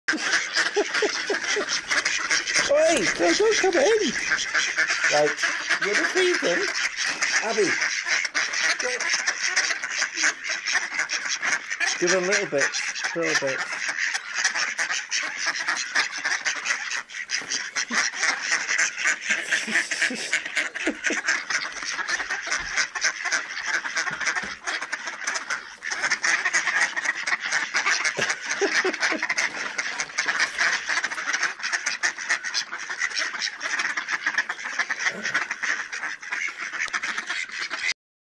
Oi, don't come in. Right, you're the feeding. Abby. Give her a little bit.